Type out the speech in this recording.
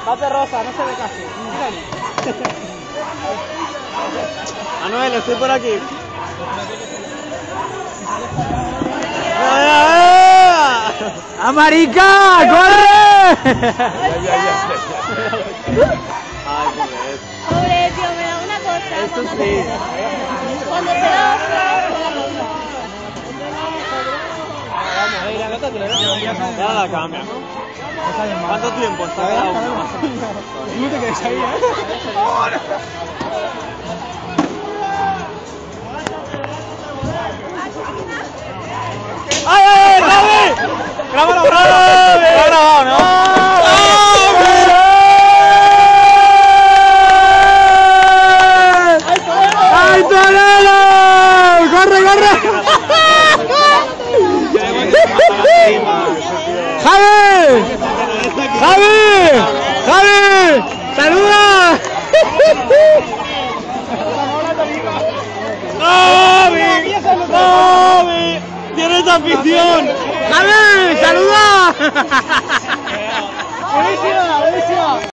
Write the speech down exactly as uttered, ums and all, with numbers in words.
Bate rosa, no se ve casi. Manuel, estoy por aquí. ¡Amarica! ¡Corre! Ay, pobre. Pobre, tío, me da una cosa. Esto cuando sí. te- Cuando te da otra, me da cosa. Ya la cambia. ¿Cuánto tiempo está cada uno? No te quedes ahí, ¿eh? ¡Ay, ay, ay! ¡Ravi! ¡Grábalo, Ravi! ¡Está grabado, ¿no? ¡Ay, Torero! ¡Corre, corre! ¡Javi! ¡Javi! ¡Javi! ¡Saluda! ¡Ravi! ¡Ravi! ¡Tienes afición! ¡Javi! ¡Saluda! ¡Buenísima, buenísima!